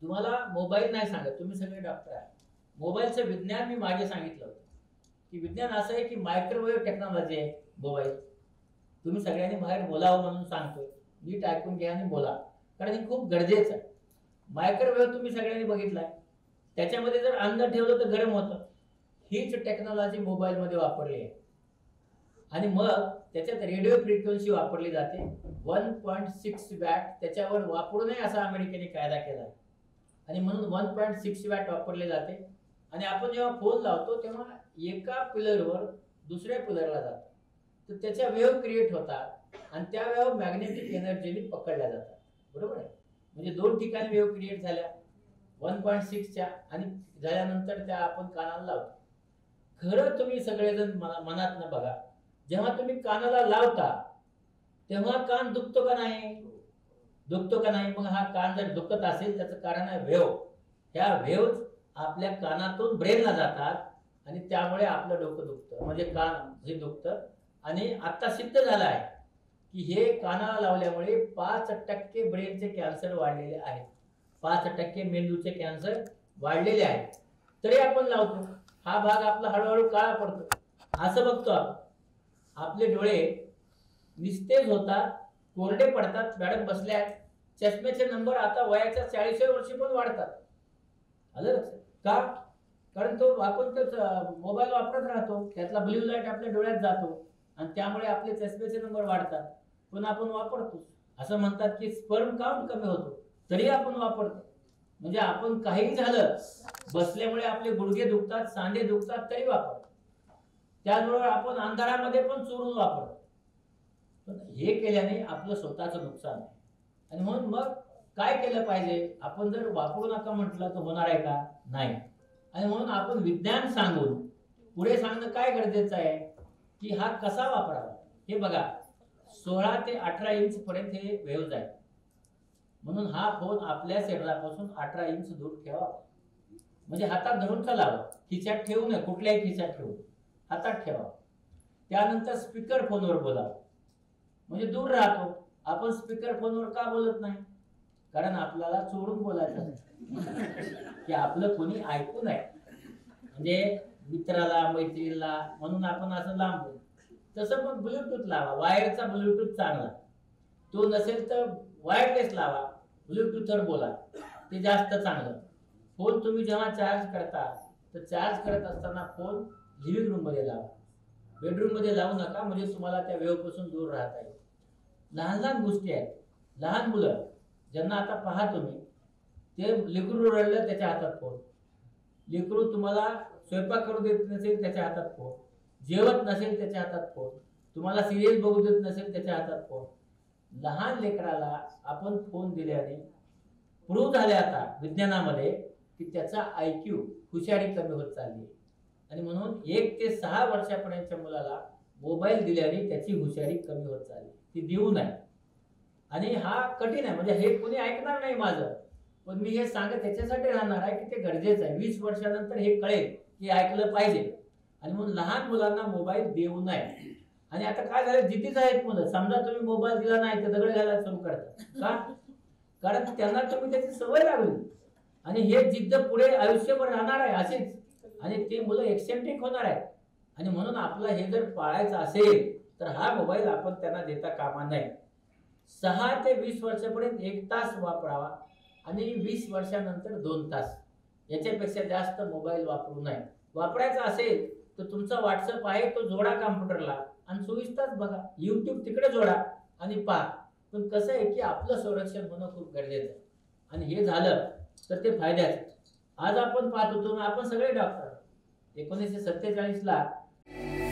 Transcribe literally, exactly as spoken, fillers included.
तुम्हाला मोबाईल नाही सांगत, तुम्ही सगळे डॉक्टर आहे. मोबाईलचं विज्ञान मी मागे सांगितलं होतं की विज्ञान असं आहे की मायक्रोवेव्ह टेक्नॉलॉजी आहे मोबाईल. तुम्ही सगळ्यांनी बाहेर बोलावं म्हणून सांगतोय, नीट ऐकून घ्या आणि बोला, कारण हे खूप गरजेचं आहे. मायक्रोवेव्ह तुम्ही सगळ्यांनी बघितलाय, त्याच्यामध्ये जर अन्न ठेवलं तर गरम होतं. हीच टेक्नॉलॉजी मोबाईलमध्ये वापरली आहे. आणि मग त्याच्यात रेडिओ फ्रिक्वेन्सी वापरली जाते वन पॉईंट सिक्स वॅट, त्याच्यावर वापरू नये असा अमेरिकेने कायदा केला आणि म्हणून वन पॉईंट सिक्स वॅट वापरले जाते. आणि आपण जेव्हा फोन लावतो तेव्हा एका पिलरवर दुसऱ्या पिलरला जातो, तर त्याच्या वेव्ह क्रिएट होतात आणि त्या वेव्ह मॅग्नेटिक एनर्जीने पकडल्या जातात. बरोबर आहे, म्हणजे दोन ठिकाणी वेव्ह क्रिएट झाल्या वन पॉईंट सिक्सच्या आणि झाल्यानंतर त्या आपण कानाला लावतो. खरं तुम्ही सगळेजण मनात न बघा, जेव्हा तुम्ही कानाला लावता तेव्हा कान दुखतो का नाही? दुखतो का नाही? मग हा कान जर दुखत असेल त्याचं कारण आहे वेव्ह. ह्या वेव्ह आपल्या कानातून ब्रेनला जातात आणि त्यामुळे आपलं डोकं दुखतं, म्हणजे कान हे दुखतं. आणि आता सिद्ध झालं आहे की हे कानाला लावल्यामुळे पाच टक्के ब्रेनचे कॅन्सर वाढलेले आहेत, पाच टक्के मेंदूचे कॅन्सर वाढलेले आहेत. तरी आपण लावतो, हा भाग आपला हळूहळू काळा पडतो. असं बघतो आपण, आपले डोळे निस्तेज होतात, कोरडे पडतात. मॅडम बसल्या आहेत, चष्म्याचे नंबर आता वयाच्या चाळीसव्या वर्षी पण वाढतात. आलं लक्षात का? कारण तो आपण तो मोबाईल वापरत राहतो, त्यातला ब्ल्यू लाईट आपल्या डोळ्यात जातो आणि त्यामुळे आपले चष्म्याचे नंबर वाढतात. पण आपण वापरतो. असं म्हणतात की स्पर्म काउंट कमी होतो तरी आपण वापरतो. म्हणजे आपण काही झालं, बसल्यामुळे आपले गुडघे दुखतात, सांधे दुखतात तरी वापरतो. त्याचबरोबर आपण अंधारामध्ये पण चोरून वापरतो. पण हे केल्याने आपलं स्वतःचं नुकसान आहे. आणि म्हणून मग काय केलं पाहिजे? आपण जर वापरू नका म्हटलं तर होणार आहे का? नाही. आणि म्हणून आपण विज्ञान सांगून पुढे सांगणं काय गरजेचं आहे की हा कसा वापरावा. हे बघा, सोळा ते अठरा इंच पर्यंत हे वेव्हज आहे. म्हणून हा फोन आपल्या शरीरापासून अठरा इंच दूर ठेवा. म्हणजे हातात धरून चालावा, खिशात ठेवू नये, कुठल्याही खिशात ठेवू, हातात ठेवा. त्यानंतर स्पीकर फोनवर बोलावं, म्हणजे दूर राहतो. आपण स्पीकर फोनवर का बोलत नाही? कारण आपल्याला चोरून बोलायचं की आपलं कोणी ऐकू नये, म्हणजे मित्राला मैत्रीला, म्हणून आपण असं लांब बोलतो. तसं मग ब्लूटूथ लावा, वायरचा ब्लूटूथ चांगला. तो नसेल तर वायरलेस लावा, ब्लूटूथवर बोला, ते जास्त चांगलं. फोन तुम्ही जेव्हा चार्ज करता तर चार्ज करत असताना फोन लिव्हिंग रूम मध्ये लावा, बेडरूम मध्ये लावू नका, म्हणजे तुम्हाला त्या वेव्ह पासून दूर राहता येईल. लहान लहान गोष्टी आहेत. लहान मुलं ज्यांना आता पहा तुम्ही, ते लेकरू रडलं त्याच्या हातात फोन, लेकरू तुम्हाला स्वयंपाक करू देत नसेल त्याच्या हातात फोन, जेवत नसेल त्याच्या हातात फोन, तुम्हाला सिरियल बघू देत नसेल त्याच्या हातात फोन. लहान लेकराला आपण फोन दिल्याने प्रूव्ह झाले आता विज्ञानामध्ये की त्याचा आयक्यू, हुशारी कमी होत चालली. आणि म्हणून एक ते सहा वर्षापर्यंतच्या मुलाला मोबाईल दिल्याने त्याची हुशारी कमी होत चालली. ती देऊ नये. आणि हा कठीण आहे, म्हणजे हे कोणी ऐकणार नाही माझं, पण मी हे सांगत त्याच्यासाठी राहणार आहे की ते गरजेचं आहे. वीस वर्षानंतर हे कळेल की ऐकलं पाहिजे. आणि म्हणून लहान मुलांना मोबाईल देऊ नये. आणि आता काय झालं, जिद्दीच आहेत मुलं. समजा तुम्ही मोबाईल दिला नाही तर दगड घालायला सुरू करतात. का? कारण त्यांना तुम्ही त्याची सवय लागली आणि हे जिद्द पुढे आयुष्यभर राहणार आहे असेच. आणि ते मुलं एक्सेंट्रिक होणार आहेत. आणि म्हणून आपलं हे जर पाळायचं असेल तर हा मोबाईल आपण त्यांना देता कामा नये. सहा ते वीस वर्षापर्यंत एक तास वापरावा आणि वीस वर्षानंतर दोन तास, याच्यापेक्षा जास्त मोबाईल वापरू नये. वापरायचा असेल तर तुमचा व्हॉट्सअप आहे तो जोडा कॉम्प्युटरला आणि चोवीस तास बघा, युट्यूब तिकडे जोडा आणि पहा. पण कसं आहे की आपलं संरक्षण होणं खूप गरजेचं आहे. आणि हे झालं तर ते फायद्याचं. आज आपण पाहत होतो, आपण सगळे डॉक्टर एकोणीसशे सत्तेचाळीस ला